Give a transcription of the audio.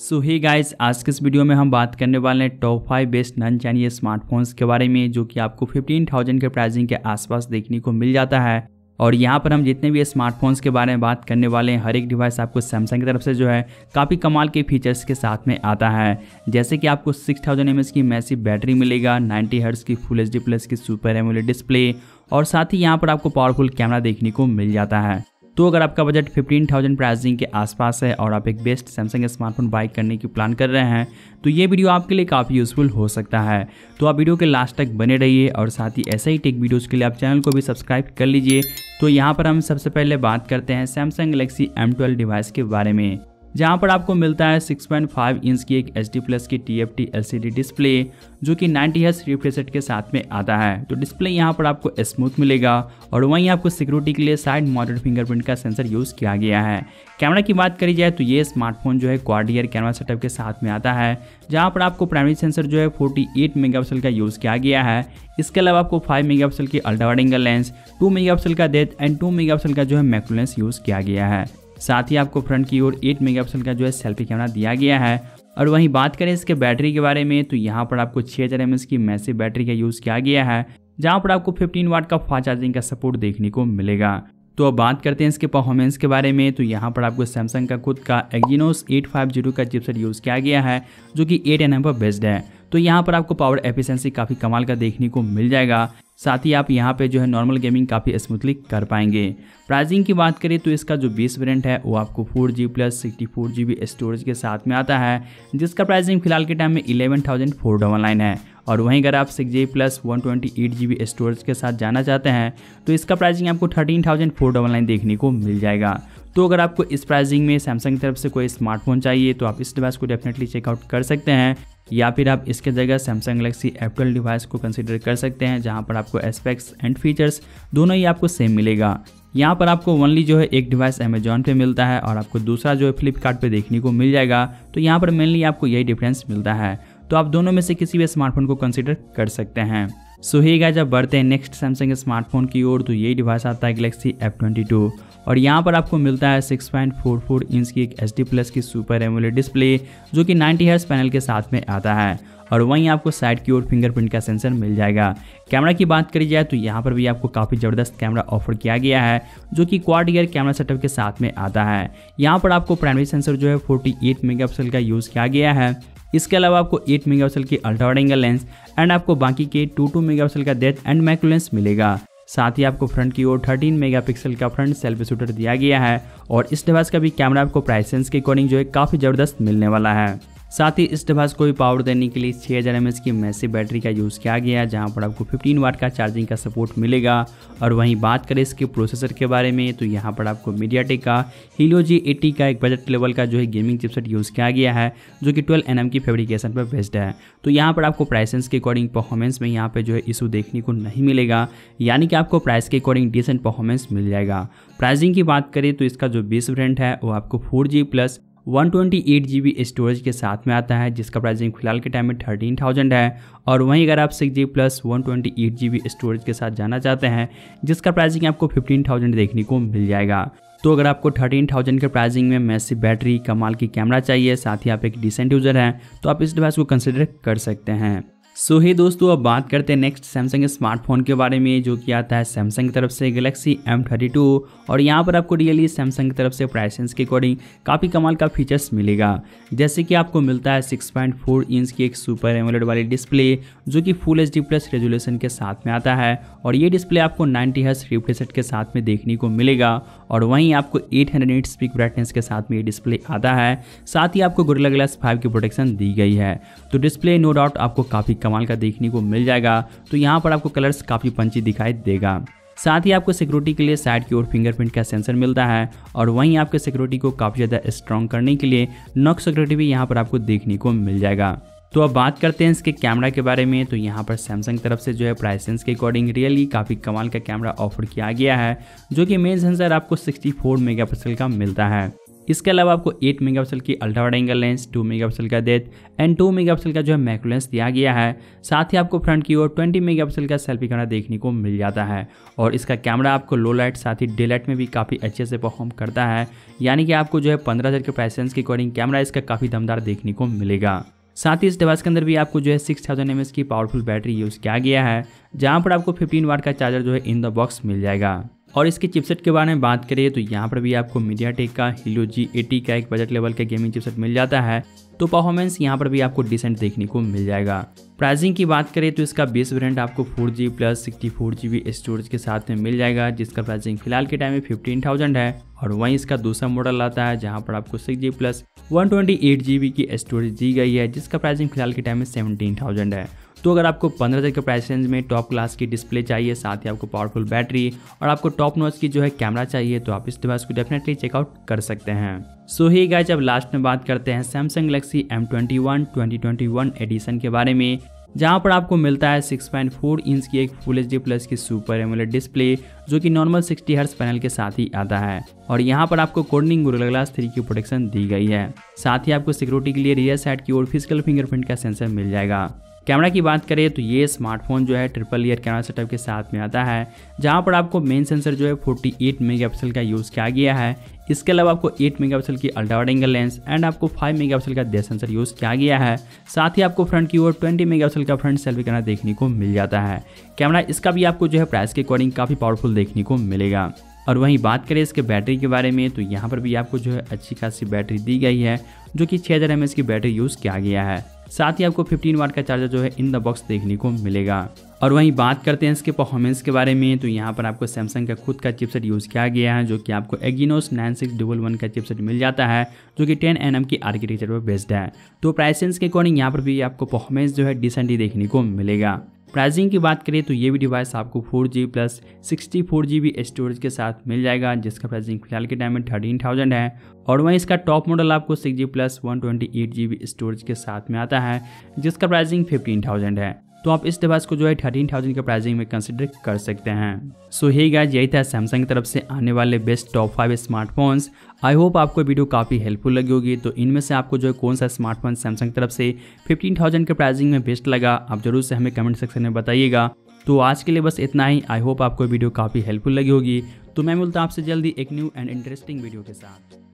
सो hey guys, आज के इस वीडियो में हम बात करने वाले हैं top 5 best non Chinese smartphones के बारे में, जो कि आपको 15,000 के प्राइसिंग के आसपास देखने को मिल जाता है। और यहाँ पर हम जितने भी स्मार्टफोन्स के बारे में बात करने वाले हैं, हर एक डिवाइस आपको सैमसंग की तरफ से जो है काफ़ी कमाल के फीचर्स के साथ में आता है। जैसे कि आपको 6000 mAh की मैसिव बैटरी मिलेगा, 90 हर्ट्ज की फुल HD प्लस की सुपर एमोलेड डिस्प्ले, और साथ ही यहाँ पर आपको पावरफुल कैमरा देखने को मिल जाता है। तो अगर आपका बजट 15,000 प्राइसिंग के आसपास है और आप एक बेस्ट सैमसंग स्मार्टफोन बाय करने की प्लान कर रहे हैं, तो ये वीडियो आपके लिए काफ़ी यूजफुल हो सकता है। तो आप वीडियो के लास्ट तक बने रहिए और साथ ही ऐसे ही टेक वीडियोज़ के लिए आप चैनल को भी सब्सक्राइब कर लीजिए। तो यहाँ पर हम सबसे पहले बात करते हैं सैमसंग गैलेक्सी M12 डिवाइस के बारे में, जहाँ पर आपको मिलता है 6.5 इंच की एक HD प्लस की TFT LCD डिस्प्ले, जो कि 90 हर्ट्ज रिफ्रेश रेट के साथ में आता है। तो डिस्प्ले यहाँ पर आपको स्मूथ मिलेगा और वहीं आपको सिक्योरिटी के लिए साइड माउंटेड फिंगरप्रिंट का सेंसर यूज़ किया गया है। कैमरा की बात करी जाए तो ये स्मार्टफोन जो है क्वाड ईयर कैमरा सेटअप के साथ में आता है, जहाँ पर आपको प्राइमरी सेंसर जो है 48 मेगापिक्सल का यूज़ किया गया है। इसके अलावा आपको 5 मेगापिक्सल की ultra wide angle lens, 2 megapixel का डेप्थ एंड 2 मेगापिक्सल का जो है मैक्रो लेंस यूज़ किया गया है। साथ ही आपको फ्रंट की ओर 8 मेगापिक्सल का जो है सेल्फी कैमरा दिया गया है। और वहीं बात करें इसके बैटरी के बारे में, तो यहाँ पर आपको 6000 mAh की मैसिव बैटरी का यूज़ किया गया है, जहाँ पर आपको 15 वाट का फास्ट चार्जिंग का सपोर्ट देखने को मिलेगा। तो अब बात करते हैं इसके परफॉर्मेंस के बारे में, तो यहाँ पर आपको सैमसंग का खुद का Exynos 850 का चिपसेट यूज़ किया गया है, जो कि 8 nm पर बेस्ड है। तो यहाँ पर आपको पावर एफिशिएंसी काफ़ी कमाल का देखने को मिल जाएगा। साथ ही आप यहाँ पे जो है नॉर्मल गेमिंग काफ़ी स्मूथली कर पाएंगे। प्राइसिंग की बात करें तो इसका जो 20 वेरिएंट है वो आपको 4G प्लस 64GB स्टोरेज के साथ में आता है, जिसका प्राइसिंग फिलहाल के टाइम में 11,499 है। और वहीं अगर आप 6GB प्लस 128GB स्टोरेज के साथ जाना चाहते हैं तो इसका प्राइसिंग आपको 13,499 देखने को मिल जाएगा। तो अगर आपको इस प्राइसिंग में सैमसंग की तरफ से कोई स्मार्टफोन चाहिए तो आप इस डिवाइस को डेफिनेटली चेकआउट कर सकते हैं, या फिर आप इसके जगह सैमसंग गैलेक्सी M12 डिवाइस को कंसीडर कर सकते हैं, जहां पर आपको एस्पेक्ट्स एंड फीचर्स दोनों ही आपको सेम मिलेगा। यहाँ पर आपको ओनली जो है एक डिवाइस अमेजॉन पे मिलता है और आपको दूसरा जो है फ्लिपकार्ट पे देखने को मिल जाएगा। तो यहाँ पर मेनली आपको यही डिफरेंस मिलता है। तो आप दोनों में से किसी भी स्मार्टफोन को कंसीडर कर सकते हैं। सो हे गाइस, जब बढ़ते हैं नेक्स्ट सैमसंग स्मार्टफोन की ओर, तो यही डिवाइस आता है गैलेक्सी F22 और यहाँ पर आपको मिलता है 6.44 इंच की एक HD प्लस की सुपर एमोलेड डिस्प्ले, जो कि 90 हर्ट्ज पैनल के साथ में आता है। और वहीं आपको साइड की ओर फिंगरप्रिंट का सेंसर मिल जाएगा। कैमरा की बात करी जाए तो यहाँ पर भी आपको काफ़ी ज़बरदस्त कैमरा ऑफर किया गया है, जो कि क्वाड ईयर कैमरा सेटअप के साथ में आता है। यहाँ पर आपको प्राइमरी सेंसर जो है 48 मेगापिक्सल का यूज़ किया गया है। इसके अलावा आपको 8 मेगापिक्सल की ultra wide angle lens and आपको बाकी के 2 मेगापिक्सल का डेप्थ एंड मैक्रो लेंस मिलेगा। साथ ही आपको फ्रंट की ओर 13 मेगापिक्सल का फ्रंट सेल्फी शूटर दिया गया है। और इस डिवाइस का भी कैमरा आपको प्राइस सेंस के अकॉर्डिंग जो है काफ़ी ज़बरदस्त मिलने वाला है। साथ ही इस डिवाइस को भी पावर देने के लिए 6000 mAh की मैसिव बैटरी का यूज़ किया गया है, जहां पर आपको 15 वाट का चार्जिंग का सपोर्ट मिलेगा। और वहीं बात करें इसके प्रोसेसर के बारे में, तो यहाँ पर आपको मीडियाटेक का Helio G80 का एक बजट लेवल का जो है गेमिंग चिपसेट यूज़ किया गया है, जो कि 12 nm की फैब्रिकेशन पर बेस्ड है। तो यहाँ पर आपको प्राइसेंस के अकॉर्डिंग परफॉर्मेंस में यहाँ पे जो है इशू देखने को नहीं मिलेगा, यानी कि आपको प्राइस के अकॉर्डिंग डिसेंट परफॉर्मेंस मिल जाएगा। प्राइसिंग की बात करें तो इसका जो 20 वेरिएंट है वो आपको 4G प्लस 128GB स्टोरेज के साथ में आता है, जिसका प्राइसिंग फिलहाल के टाइम में 13,000 है। और वहीं अगर आप 6GB प्लस 128GB स्टोरेज के साथ जाना चाहते हैं, जिसका प्राइसिंग आपको 15,000 देखने को मिल जाएगा। तो अगर आपको 13,000 के प्राइसिंग में मैसिव बैटरी, कमाल की कैमरा चाहिए, साथ ही आप एक डिसेंट यूज़र हैं, तो आप इस डिवाइस को कंसिडर कर सकते हैं। सो हे दोस्तों, अब बात करते हैं नेक्स्ट सैमसंग स्मार्टफोन के बारे में, जो कि आता है सैमसंग की तरफ से गैलेक्सी M32। और यहाँ पर आपको रियली सैमसंग की तरफ से प्राइसेंस के अकॉर्डिंग काफ़ी कमाल का फीचर्स मिलेगा। जैसे कि आपको मिलता है 6.4 इंच की एक सुपर एमोलेड वाली डिस्प्ले, जो कि फुल HD प्लस रेजोल्यूशन के साथ में आता है। और ये डिस्प्ले आपको 90 हर्ट्ज रिफ्रेश रेट के साथ में देखने को मिलेगा। और वहीं आपको 800 निट्स पीक ब्राइटनेस के साथ में ये डिस्प्ले आता है। साथ ही आपको गोरिल्ला ग्लास 5 की प्रोटेक्शन दी गई है। तो डिस्प्ले नो डाउट आपको काफ़ी कमाल का देखने को मिल जाएगा। तो यहाँ पर आपको कलर्स काफ़ी पंची दिखाई देगा। साथ ही आपको सिक्योरिटी के लिए साइड की ओर फिंगरप्रिंट का सेंसर मिलता है। और वहीं आपके सिक्योरिटी को काफ़ी ज़्यादा स्ट्रॉन्ग करने के लिए नॉक सिक्योरिटी भी यहाँ पर आपको देखने को मिल जाएगा। तो अब बात करते हैं इसके कैमरा के बारे में, तो यहाँ पर सैमसंग की तरफ से जो है प्राइसेंस के अकॉर्डिंग रियली काफ़ी कमाल का कैमरा ऑफर किया गया है, जो कि मेन सेंसर आपको 64 मेगापिक्सल का मिलता है। इसके अलावा आपको 8 मेगापिक्सल की ultra wide angle lens, 2 megapixel का डेप्थ एंड 2 मेगापिक्सल का जो है मैक्रो लेंस दिया गया है। साथ ही आपको फ्रंट की ओर 20 मेगापिक्सल का सेल्फी कैमरा देखने को मिल जाता है और इसका कैमरा आपको लो लाइट साथ ही डे लाइट में भी काफ़ी अच्छे से परफॉर्म करता है, यानी कि आपको जो है 15,000 के प्राइस रेंज के अकॉर्डिंग कैमरा इसका काफ़ी दमदार देखने को मिलेगा। साथ ही इस डिवाइस के अंदर भी आपको जो है 6000 mAh की पावरफुल बैटरी यूज़ किया गया है, जहां पर आपको 15 वाट का चार्जर जो है इन द बॉक्स मिल जाएगा। और इसके चिपसेट के बारे में बात करें तो यहाँ पर भी आपको मीडियाटेक का Helio G80 का एक बजट लेवल का गेमिंग चिपसेट मिल जाता है, तो परफॉर्मेंस यहाँ पर भी आपको डिसेंट देखने को मिल जाएगा। प्राइसिंग की बात करें तो इसका बेस वेरिएंट आपको 4G प्लस 64GB स्टोरेज के साथ में मिल जाएगा, जिसका प्राइसिंग फिलहाल के टाइम में 15,000 है। और वहीं इसका दूसरा मॉडल आता है जहां पर आपको 6G प्लस 128GB की स्टोरेज दी गई है, जिसका प्राइसिंग फिलहाल के टाइम में 17,000 है। तो अगर आपको 15,000 के प्राइस रेंज में टॉप क्लास की डिस्प्ले चाहिए, साथ ही आपको पावरफुल बैटरी और आपको टॉप नॉच की जो है कैमरा चाहिए, तो आप इस डिवाइस को डेफिनेटली चेकआउट कर सकते हैं। सो ही गाइस, अब लास्ट में बात करते हैं सैमसंग गैलेक्सी M21 2021 एडिशन के बारे में, जहां पर आपको मिलता है 6.4 इंच की एक फुल HD प्लस की सुपर एमोलेड डिस्प्ले, जो कि नॉर्मल 60 हर्ट्ज पैनल के साथ ही आता है। और यहां पर आपको कॉर्निंग गोरिल्ला ग्लास 3 की प्रोटेक्शन दी गई है। साथ ही आपको सिक्योरिटी के लिए रियर साइड की ओर फिजिकल फिंगरप्रिंट का सेंसर मिल जाएगा। कैमरा की बात करें तो ये स्मार्टफोन जो है ट्रिपल लेयर कैमरा सेटअप के साथ में आता है, जहां पर आपको मेन सेंसर जो है 48 मेगापिक्सल का यूज़ किया गया है। इसके अलावा आपको 8 मेगापिक्सल की ultra wide angle lens and आपको 5 मेगापिक्सल का डेप्थ सेंसर यूज़ किया गया है। साथ ही आपको फ्रंट की ओर 20 मेगापिक्सल का फ्रंट सेल्फी कैमरा देखने को मिल जाता है। कैमरा इसका भी आपको जो है प्राइस के अकॉर्डिंग काफ़ी पावरफुल देखने को मिलेगा। और वहीं बात करें इसके बैटरी के बारे में तो यहाँ पर भी आपको जो है अच्छी खासी बैटरी दी गई है, जो कि 6000 mAh की बैटरी यूज़ किया गया है। साथ ही आपको 15 वाट का चार्जर जो है इन द बॉक्स देखने को मिलेगा। और वहीं बात करते हैं इसके परफॉर्मेंस के बारे में तो यहाँ पर आपको सैमसंग का खुद का चिपसेट यूज़ किया गया है, जो कि आपको Exynos 9611 का चिपसेट मिल जाता है, जो कि 10nm की आर्किटेक्चर पर बेस्ड है। तो प्राइसेंस के अकॉर्डिंग यहाँ पर भी आपको परफॉर्मेंस जो है डिसेंट ही देखने को मिलेगा। प्राइसिंग की बात करें तो ये भी डिवाइस आपको 4G प्लस 64GB स्टोरेज के साथ मिल जाएगा, जिसका प्राइसिंग फिलहाल के टाइम में 13,000 है। और वहीं इसका टॉप मॉडल आपको 6G प्लस 128GB स्टोरेज के साथ में आता है, जिसका प्राइसिंग 15,000 है। तो आप इस डिवाइस को जो है 13,000 के प्राइसिंग में कंसिडर कर सकते हैं। सो हे गाइस, यही था सैमसंग की तरफ से आने वाले best top 5 smartphones. I hope आपको वीडियो काफ़ी हेल्पफुल लगी होगी। तो इनमें से आपको जो है कौन सा स्मार्टफोन सैमसंग की तरफ से 15,000 के प्राइसिंग में बेस्ट लगा, आप जरूर से हमें कमेंट सेक्शन में बताइएगा। तो आज के लिए बस इतना ही। आई होप आपको वीडियो काफ़ी हेल्पफुल लगी होगी। तो मैं मिलता हूं आपसे जल्दी एक न्यू एंड इंटरेस्टिंग वीडियो के साथ।